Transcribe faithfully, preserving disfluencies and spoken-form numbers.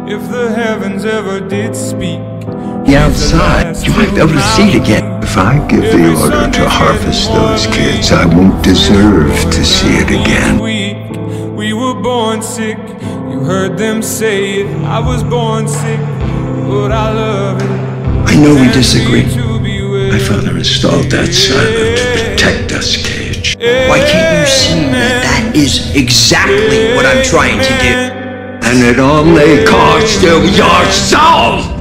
If the heavens ever did speak, The outside, you might be able to see it again. If I give the order to harvest those kids, I won't deserve to see it again. We were born sick, you heard them say it. I was born sick, but I love it. I know we disagree. My father installed that silo to protect us, Cage. Why can't you see that that is exactly what I'm trying to do? And it only cost you your soul!